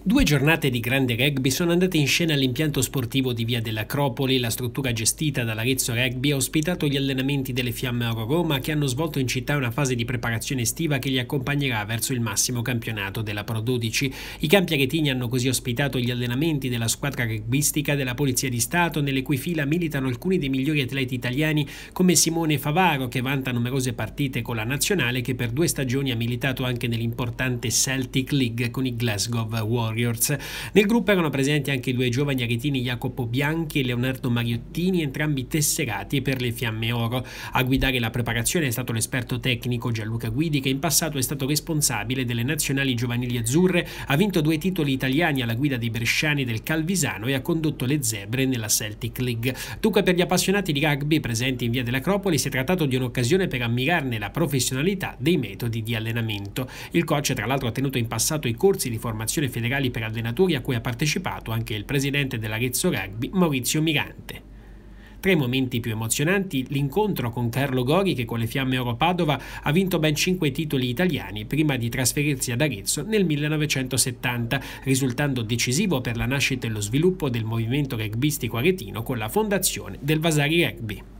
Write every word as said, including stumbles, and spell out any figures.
Due giornate di grande rugby sono andate in scena all'impianto sportivo di Via dell'Acropoli. La struttura gestita dall'Arezzo Rugby ha ospitato gli allenamenti delle Fiamme Oro Roma, che hanno svolto in città una fase di preparazione estiva che li accompagnerà verso il massimo campionato della Pro dodici. I campi aretini hanno così ospitato gli allenamenti della squadra rugbistica della Polizia di Stato, nelle cui fila militano alcuni dei migliori atleti italiani come Simone Favaro, che vanta numerose partite con la nazionale, che per due stagioni ha militato anche nell'importante Celtic League con i Glasgow Warriors. Nel gruppo erano presenti anche i due giovani aretini Jacopo Bianchi e Leonardo Mariottini, entrambi tesserati per le Fiamme Oro. A guidare la preparazione è stato l'esperto tecnico Gianluca Guidi, che in passato è stato responsabile delle nazionali giovanili azzurre, ha vinto due titoli italiani alla guida dei bresciani del Calvisano e ha condotto le Zebre nella Celtic League. Dunque, per gli appassionati di rugby presenti in Via dell'Acropoli si è trattato di un'occasione per ammirarne la professionalità dei metodi di allenamento. Il coach, tra l'altro, ha tenuto in passato i corsi di formazione federali per allenatori a cui ha partecipato anche il presidente dell'Arezzo Rugby, Maurizio Mirante. Tra i momenti più emozionanti, l'incontro con Carlo Gori, che con le Fiamme Oro Padova ha vinto ben cinque titoli italiani prima di trasferirsi ad Arezzo nel millenovecentosettanta, risultando decisivo per la nascita e lo sviluppo del movimento rugbistico aretino con la fondazione del Vasari Rugby.